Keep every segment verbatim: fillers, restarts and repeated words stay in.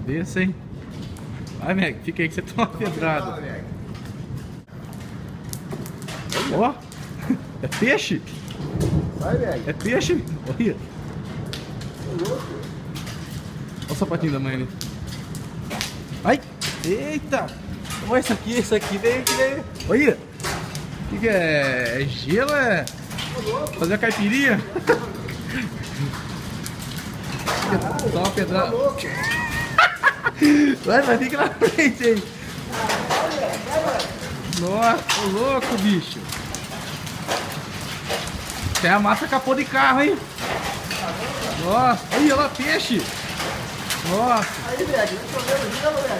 desse, hein? Vai, Meg, fica aí que você toma uma pedrada. Ó, é peixe? Vai, Meg. É peixe? Olha. Olha o sapatinho da mãe ali. Ai! Eita! Olha isso aqui, isso aqui veio, que veio. Olha! O que, que é? É gelo? É? Fazer a caipirinha? Dá uma pedrada. Vai, vai, fica na frente aí. Nossa, tô louco, bicho. Tem a massa capô de carro, hein? Nossa, olha lá, peixe. Nossa. Aí, Meg, vem chovendo gelo, Meg.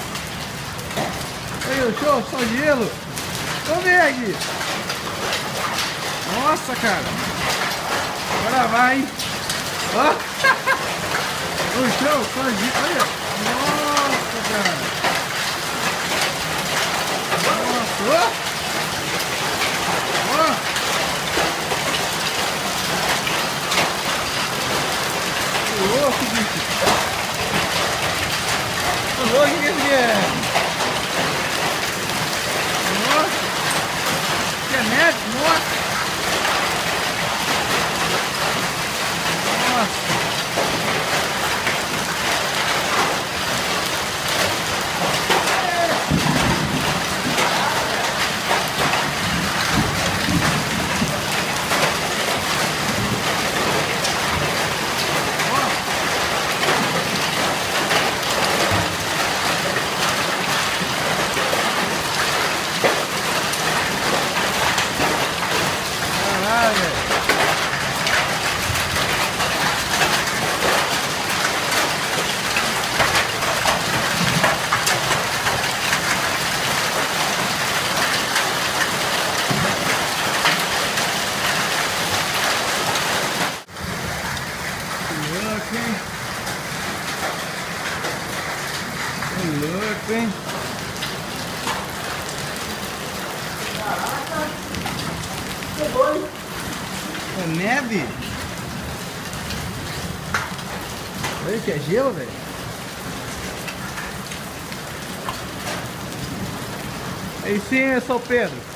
Aí, o show, só gelo. Ô, Meg. Nossa, cara. Agora vai, hein? Ó. O show, só gelo. Olha. Nossa, cara. Nossa, ó. Ó. Ô, louco, bicho. Ô, louco, que que é? Nossa. Que é médico? Nossa. Nossa. Louco, hein? Caraca. Pegou, hein? É neve? Olha que é gelo, velho. Aí sim, São Pedro.